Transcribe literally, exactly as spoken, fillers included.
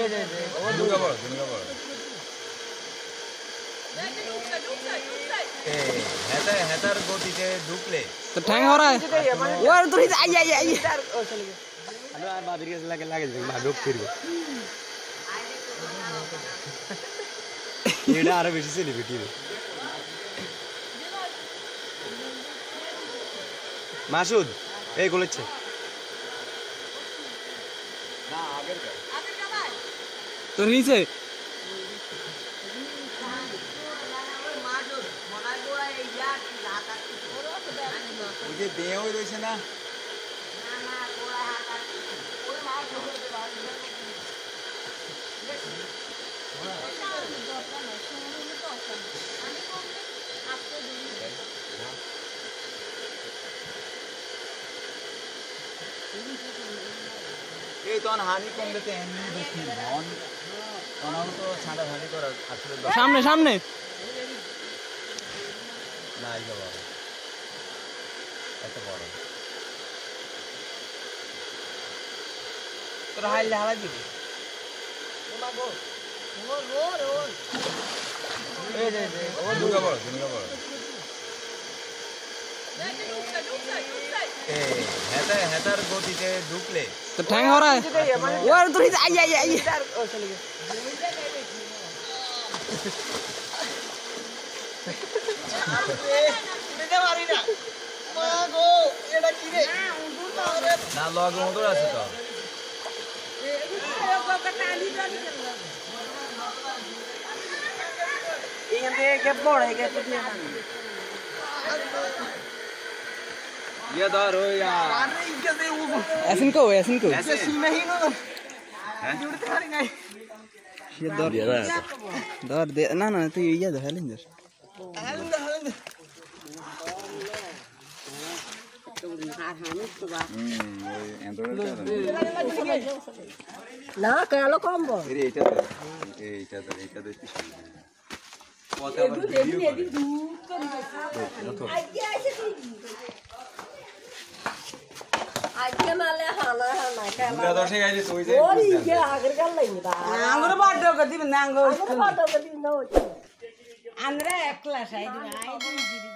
এই যে ও দুগা বড় দুগা বড় এ হেতা হেতার গতিতে ঢুকলে তো ঠ্যাং হরায় ওর তুই আই আই আই ও চলে গেছে আলো আর বাবির কাছে লাগে লাগে মা ঢুক ফিরবে এটা আরো বেশি সেলিব্রিটি রে মাসুদ এই গোলেছে না আগের কা আগের কা ভাই তো নিচে ওই যে দেও রইছে না এই তো হানি কম দিতে এমনি দেখি মন কোনাও তো ছাড়া ছাড়ি করা আসলে সামনে সামনে না এই বাবা এত বড় তোরা হাইলে হালাই দিবি ওমা গো ওমা গো রোল এই যে ও দুগা বড় দুগা বড় এ হেতা হেতার গতিতে ঢুকলে তো ঠ্যাং হরায় ওর তুই আই আই আই ও চলে গেছে দিতে পারি না মা গো এটা কি রে না লগ মোটর আছে তো এখান থেকে কে বড় একে তো দিয়ে ये दर हो यार अरे इनके दे वो ऐसन को ऐसन को ऐसे सीना ही ना हैं जुड़ते खड़ी नहीं ये दर दर दे ना ना तो ये दर हेलेंदर हेलेंदर हेलेंदर না কেন কম বল এইটা তো এইটা তো এইটা তো কত আবার ভিডিও করে আজকে নালে হানা হানা খেলা পুরা দর্শক আইছে তুই যে ওই যে আগের গাল লাগি দা আঙ্গুর বাড্ডো কদি নাঙ্গো আগের পাটা কদি না হচ্ছে আমরা একলা সাইড আই দিন